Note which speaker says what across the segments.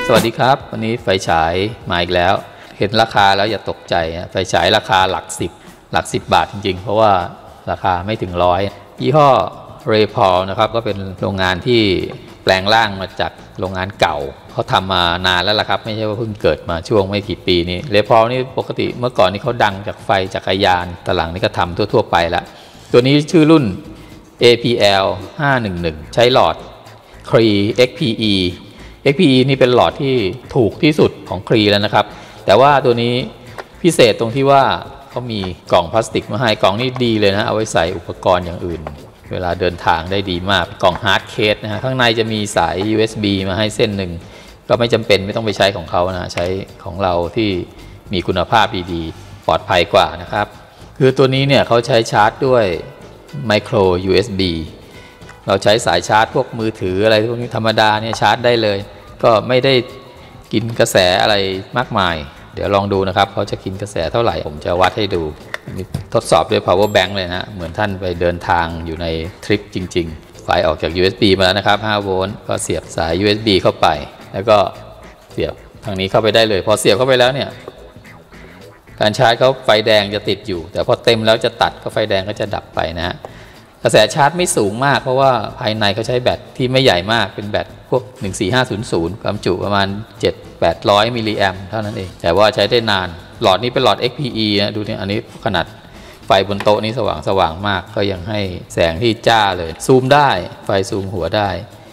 Speaker 1: สวัสดีครับวันนี้ไฟฉายมาอีกแล้วเห็นราคาแล้วอย่าตกใจไฟฉายราคาหลัก10 บาทจริงๆเพราะว่าราคาไม่ถึง100ยี่ห้อเรพอลนะครับก็เป็นโรงงานที่แปลงร่างมาจากโรงงานเก่าเขาทำมานานแล้วล่ะครับไม่ใช่ว่าเพิ่งเกิดมาช่วงไม่กี่ปีนี้เรพอลนี่ปกติเมื่อก่อนนี่เขาดังจากไฟจักรยานแต่หลังนี่ก็ทำทั่วๆไปละตัวนี้ชื่อรุ่น APL 511ใช้หลอด Cree XPE XPE นี่เป็นหลอดที่ถูกที่สุดของCreeแล้วนะครับแต่ว่าตัวนี้พิเศษตรงที่ว่าเขามีกล่องพลาสติกมาให้กล่องนี้ดีเลยนะเอาไว้ใส่อุปกรณ์อย่างอื่นเวลาเดินทางได้ดีมากกล่องฮาร์ดเคสนะฮะข้างในจะมีสาย USB มาให้เส้นหนึ่งก็ไม่จำเป็นไม่ต้องไปใช้ของเขานะใช้ของเราที่มีคุณภาพดีๆปลอดภัยกว่านะครับคือตัวนี้เนี่ยเขาใช้ชาร์จด้วยไมโคร USBเราใช้สายชาร์จพวกมือถืออะไรพวกนี้ธรรมดาเนี่ยชาร์จได้เลยก็ไม่ได้กินกระแสอะไรมากมายเดี๋ยวลองดูนะครับเขาจะกินกระแสเท่าไหร่ผมจะวัดให้ดูทดสอบด้วย power bank เลยนะเหมือนท่านไปเดินทางอยู่ในทริปจริงๆไฟออกจาก USB มาแล้วนะครับ5 โวลต์ก็เสียบสาย USB เข้าไปแล้วก็เสียบทางนี้เข้าไปได้เลยพอเสียบเข้าไปแล้วเนี่ยการชาร์จเขาไฟแดงจะติดอยู่แต่พอเต็มแล้วจะตัดก็ไฟแดงก็จะดับไปนะฮะกระแสชาร์จไม่สูงมากเพราะว่าภายในเขาใช้แบตที่ไม่ใหญ่มากเป็นแบตพวก14500ความจุประมาณ700-800มิลลิแอมป์เท่านั้นเองแต่ว่าใช้ได้นานหลอดนี้เป็นหลอด XPE นะดูนี่อันนี้ขนาดไฟบนโต๊ะนี้สว่างมากก็ยังให้แสงที่จ้าเลยซูมได้ไฟซูมหัวได้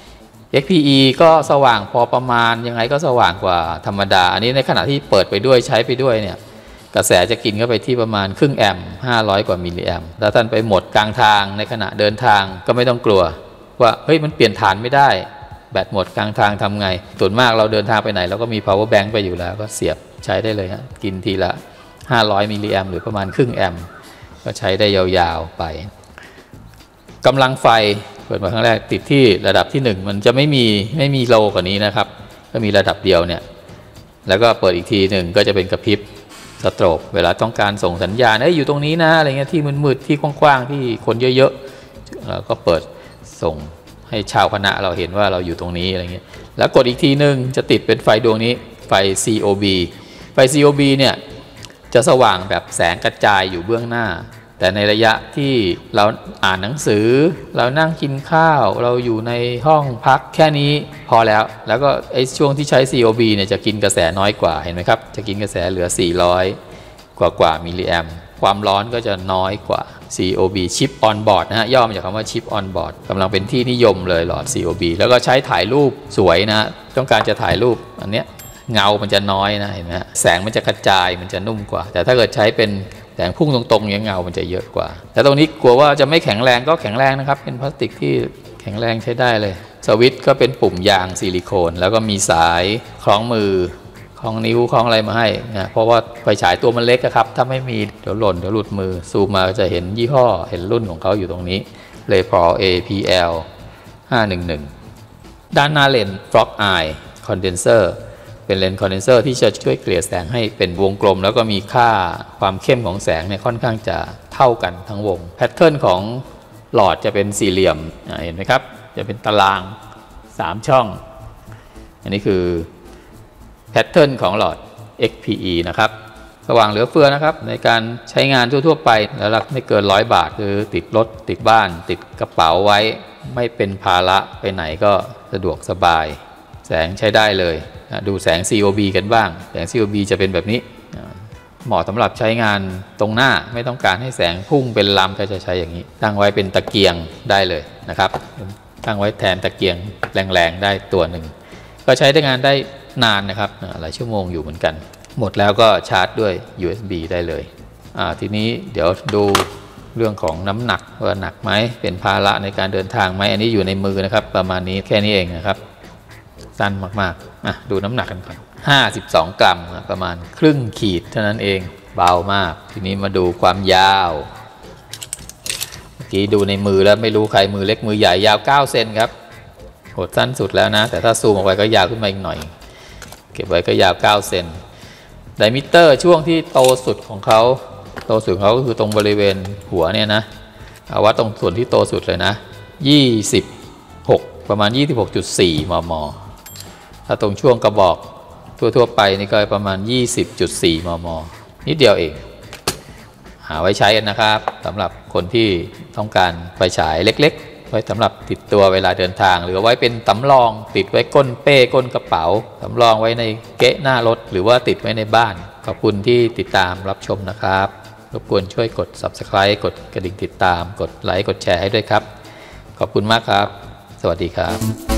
Speaker 1: XPE ก็สว่างพอประมาณยังไงก็สว่างกว่าธรรมดาอันนี้ในขณะที่เปิดไปด้วยใช้ไปด้วยเนี่ยกระแสจะกินเข้าไปที่ประมาณครึ่งแอมป์500 กว่ามิลลิแอมป์ถ้าท่านไปหมดกลางทางในขณะเดินทางก็ไม่ต้องกลัวว่าเฮ้ยมันเปลี่ยนฐานไม่ได้แบตหมดกลางทางทำไงส่วนมากเราเดินทางไปไหนเราก็มี power bank ไปอยู่แล้วก็เสียบใช้ได้เลยฮะกินทีละ500มิลลิแอมป์หรือประมาณครึ่งแอมป์ก็ใช้ได้ยาวๆไปกำลังไฟเปิดมาครั้งแรกติดที่ระดับที่1มันจะไม่มีโลกว่านี้นะครับก็มีระดับเดียวเนี่ยแล้วก็เปิดอีกทีหนึ่งก็จะเป็นกระพริบสโตรกเวลาต้องการส่งสัญญาณอยู่ตรงนี้นะอะไรเงี้ยที่มืดๆที่กว้างๆที่คนเยอะๆเราก็เปิดส่งให้ชาวคณะเราเห็นว่าเราอยู่ตรงนี้อะไรเงี้ยแล้วกดอีกทีนึงจะติดเป็นไฟดวงนี้ไฟ COB ไฟ COB เนี่ยจะสว่างแบบแสงกระจายอยู่เบื้องหน้าแต่ในระยะที่เราอ่านหนังสือเรานั่งกินข้าวเราอยู่ในห้องพักแค่นี้พอแล้วก็ไอ้ช่วงที่ใช้ COB เนี่ยจะกินกระแสน้อยกว่าเห็นไหมครับจะกินกระแสเหลือ400กว่ามิลลิแอมป์ความร้อนก็จะน้อยกว่า COB Chip on board นะฮะย่อมาจากคำว่า Chip on board กำลังเป็นที่นิยมเลยหลอด COB แล้วก็ใช้ถ่ายรูปสวยนะต้องการจะถ่ายรูปอันเนี้ยเงามันจะน้อยนะเห็นไหมแสงมันจะกระจายมันจะนุ่มกว่าแต่ถ้าเกิดใช้เป็นแสงพุ่งตรงๆอย่างเงามันจะเยอะกว่าแต่ตรงนี้กลัวว่าจะไม่แข็งแรงก็แข็งแรงนะครับเป็นพลาสติกที่แข็งแรงใช้ได้เลยสวิตช์ก็เป็นปุ่มยางซิลิโคนแล้วก็มีสายคล้องมือคล้องนิ้วคล้องอะไรมาให้นะเพราะว่าไฟฉายตัวมันเล็กครับถ้าไม่มีเดี๋ยวหล่นเดี๋ยวหลุดมือซูมมาจะเห็นยี่ห้อเห็นรุ่นของเขาอยู่ตรงนี้เลย Pro APL 511ด้านหน้าเลนส์ Frog Eye Condenserเป็นเลนส์คอนเดนเซอร์ที่จะช่วยเกลี่ยแสงให้เป็นวงกลมแล้วก็มีค่าความเข้มของแสงเนี่ยค่อนข้างจะเท่ากันทั้งวงแพทเทิร์นของหลอดจะเป็นสี่เหลี่ยมเห็นไหมครับจะเป็นตาราง3ช่องอันนี้คือแพทเทิร์นของหลอด XPE นะครับสว่างเหลือเฟือนะครับในการใช้งานทั่วๆไปแล้วไม่เกิน100 บาทคือติดรถติดบ้านติดกระเป๋าไว้ไม่เป็นภาระไปไหนก็สะดวกสบายแสงใช้ได้เลยดูแสง COB กันบ้างแสง COB จะเป็นแบบนี้เหมาะสำหรับใช้งานตรงหน้าไม่ต้องการให้แสงพุ่งเป็นลำก็จะใช้อย่างนี้ตั้งไว้เป็นตะเกียงได้เลยนะครับตั้งไว้แทนตะเกียงแรงๆได้ตัวหนึ่งก็ใช้ได้งานได้นานนะครับหลายชั่วโมงอยู่เหมือนกันหมดแล้วก็ชาร์จด้วย USB ได้เลยทีนี้เดี๋ยวดูเรื่องของน้ำหนักว่าหนักไหมเป็นภาระในการเดินทางไหมอันนี้อยู่ในมือนะครับประมาณนี้แค่นี้เองนะครับสั้นมากๆดูน้ำหนักกันก่อน52 กรัมประมาณครึ่งขีดเท่านั้นเองเบามากทีนี้มาดูความยาวเมื่อกี้ดูในมือแล้วไม่รู้ใครมือเล็กมือใหญ่ยาว9 เซนครับโหดสั้นสุดแล้วนะแต่ถ้าซูมออกไปก็ยาวขึ้นมาอีกหน่อยเก็บไว้ก็ยาว9 เซนไดมิเตอร์ช่วงที่โตสุดของเขาก็คือตรงบริเวณหัวเนี่ยนะเอาวัดตรงส่วนที่โตสุดเลยนะ26ประมาณ 26.4 มม. ถ้าตรงช่วงกระบอกทั่วๆไปนี่ก็ประมาณ 20.4 มม.นิดเดียวเองหาไว้ใช้กันนะครับสำหรับคนที่ต้องการไฟฉายเล็กๆไว้สำหรับติดตัวเวลาเดินทางหรือไว้เป็นสำรองติดไว้ก้นเป้ก้นกระเป๋าสำรองไว้ในเก๊ะหน้ารถหรือว่าติดไว้ในบ้านขอบคุณที่ติดตามรับชมนะครับรบกวนช่วยกด Subscribe กดกระดิ่งติดตามกดไลค์กดแชร์ให้ด้วยครับขอบคุณมากครับสวัสดีครับ